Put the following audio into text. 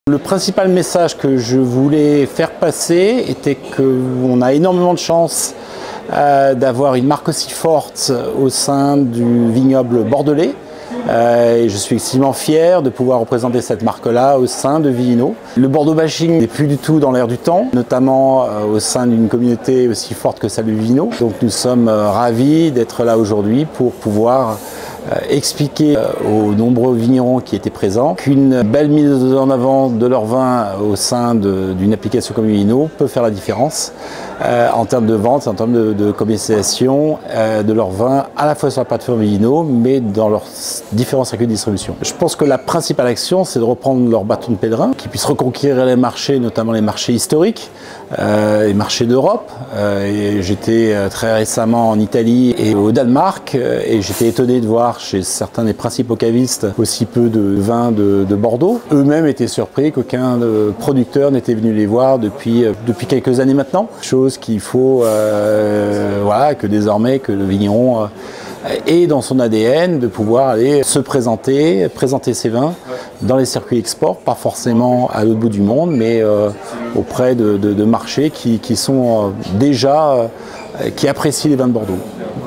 Le principal message que je voulais faire passer était qu'on a énormément de chance d'avoir une marque aussi forte au sein du vignoble bordelais. Et je suis extrêmement fier de pouvoir représenter cette marque-là au sein de Vivino. Le Bordeaux bashing n'est plus du tout dans l'air du temps, notamment au sein d'une communauté aussi forte que celle de Vivino. Donc nous sommes ravis d'être là aujourd'hui pour pouvoir expliquer aux nombreux vignerons qui étaient présents qu'une belle mise en avant de leur vin au sein d'une application comme Vivino peut faire la différence en termes de vente, en termes de commercialisation de leur vin à la fois sur la plateforme Vivino mais dans leurs différents circuits de distribution. Je pense que la principale action, c'est de reprendre leur bâton de pèlerin, qu'ils puissent reconquérir les marchés, notamment les marchés historiques, les marchés d'Europe. J'étais très récemment en Italie et au Danemark et j'étais étonné de voir chez certains des principaux cavistes aussi peu de vins de Bordeaux. Eux-mêmes étaient surpris qu'aucun producteur n'était venu les voir depuis quelques années maintenant. Chose qu'il faut, voilà, que désormais que le vigneron ait dans son ADN de pouvoir aller se présenter ses vins dans les circuits export, pas forcément à l'autre bout du monde, mais auprès de marchés qui sont déjà, qui apprécient les vins de Bordeaux.